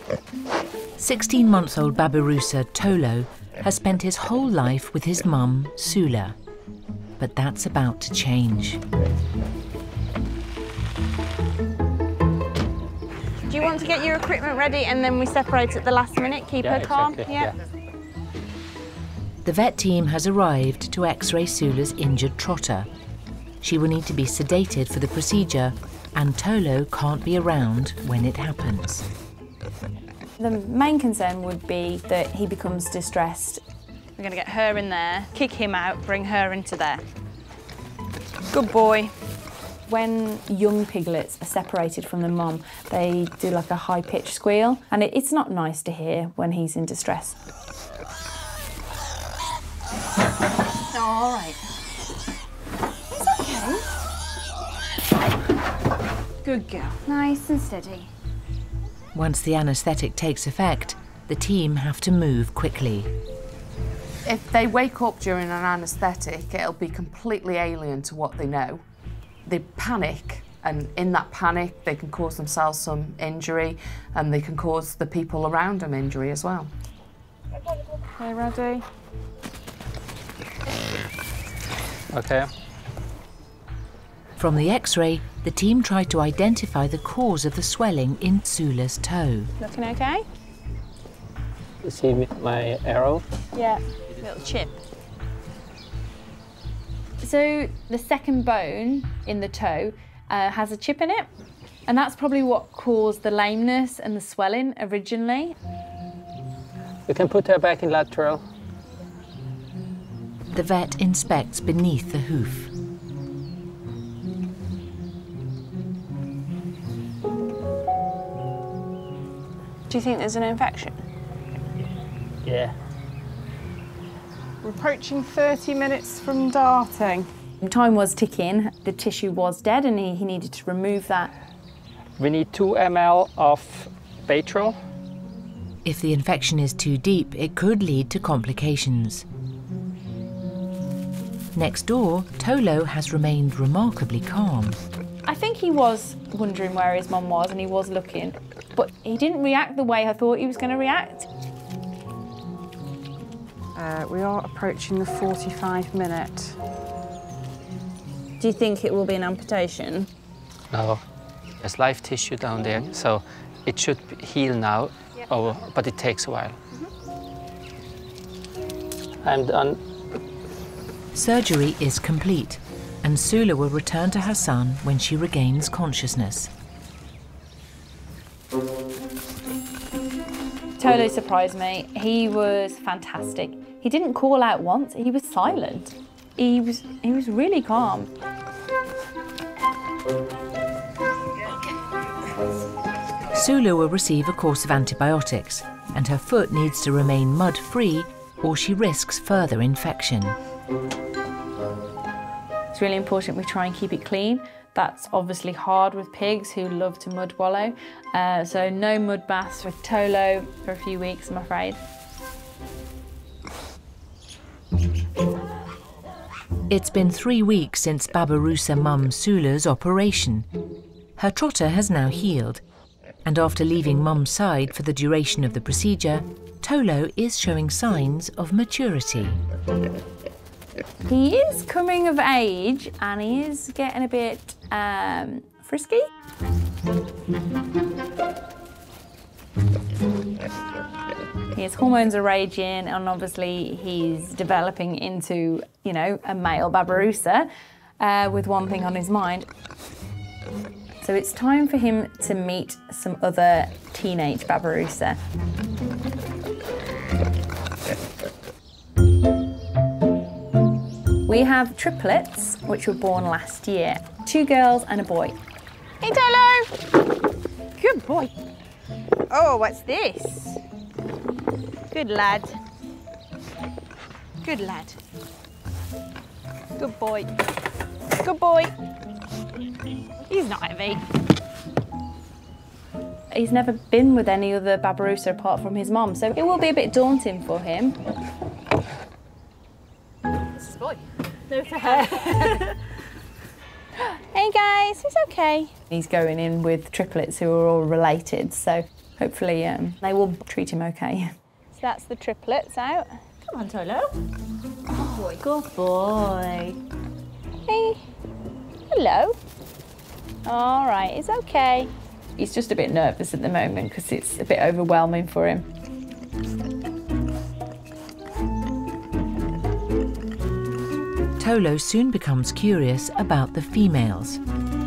16-month-old Babirusa, Tolo, has spent his whole life with his mum, Sula. But that's about to change. Do you want to get your equipment ready and then we separate at the last minute? Keep her calm? Exactly. Yeah. The vet team has arrived to X-ray Sula's injured trotter. She will need to be sedated for the procedure, and Tolo can't be around when it happens. The main concern would be that he becomes distressed. We're going to get her in there, kick him out, bring her into there. Good boy. When young piglets are separated from the mum, they do like a high-pitched squeal, and it's not nice to hear when he's in distress. Oh, all right. It's okay. Good girl. Nice and steady. Once the anaesthetic takes effect, the team have to move quickly. If they wake up during an anaesthetic, it'll be completely alien to what they know. They panic, and in that panic, they can cause themselves some injury, and they can cause the people around them injury as well. Okay, ready? Okay. From the X-ray, the team tried to identify the cause of the swelling in Sula's toe. Looking okay? You see my arrow? Yeah. Little chip. So the second bone in the toe has a chip in it, and that's probably what caused the lameness and the swelling originally. You can put her back in lateral. The vet inspects beneath the hoof. Do you think there's an infection? Yeah. We're approaching 30 minutes from darting. Time was ticking, the tissue was dead, and he needed to remove that. We need 2 ml of Baytril. If the infection is too deep, it could lead to complications. Next door, Tolo has remained remarkably calm. I think he was wondering where his mum was, and he was looking, but he didn't react the way I thought he was going to react. We are approaching the 45-minute. Do you think it will be an amputation? No, there's live tissue down there, so it should heal now, but it takes a while. I'm done. Surgery is complete, and Sula will return to her son when she regains consciousness. Tolo surprised me. He was fantastic. He didn't call out once, he was silent. He was really calm. Sula will receive a course of antibiotics, and her foot needs to remain mud-free or she risks further infection. It's really important we try and keep it clean. That's obviously hard with pigs who love to mud wallow. So no mud baths with Tolo for a few weeks, I'm afraid. It's been 3 weeks since Babirusa mum Sula's operation. Her trotter has now healed, and after leaving mum's side for the duration of the procedure, Tolo is showing signs of maturity. He is coming of age and he is getting a bit frisky. His hormones are raging, and obviously he's developing into, you know, a male Babirusa with one thing on his mind. So it's time for him to meet some other teenage Babirusa. We have triplets, which were born last year. 2 girls and a boy. Hey, Tolo! Good boy. Oh, what's this? Good lad. Good lad. Good boy. Good boy. He's not heavy. He's never been with any other Babirusa apart from his mom, so it will be a bit daunting for him. This is boy. There's a hair. Hey guys, it's okay. He's going in with triplets who are all related, so hopefully they will treat him okay. So that's the triplets out. Come on, Tolo. Good boy. Good boy. Hey. Hello. All right, it's okay. He's just a bit nervous at the moment because it's a bit overwhelming for him. Tolo soon becomes curious about the females.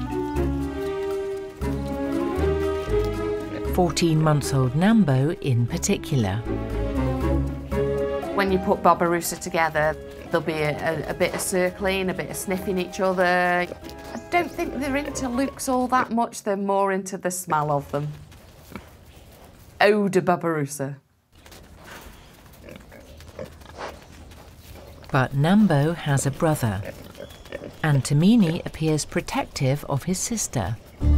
14-month-old Nambo in particular. When you put Barbaroussa together, there'll be a bit of circling, a bit of sniffing each other. I don't think they're into looks all that much, they're more into the smell of them. Eau de Barbaroussa. But Nambo has a brother, and Tamini appears protective of his sister.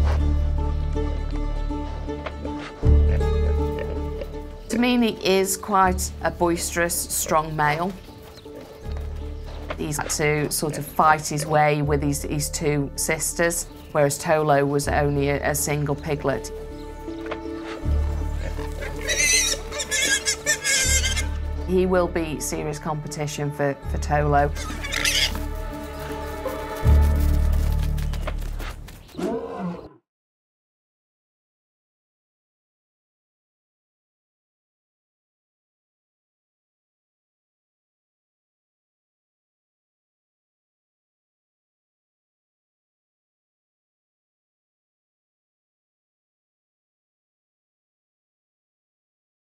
Tamini is quite a boisterous, strong male. He's had to sort of fight his way with his two sisters, whereas Tolo was only a single piglet. He will be serious competition for Tolo.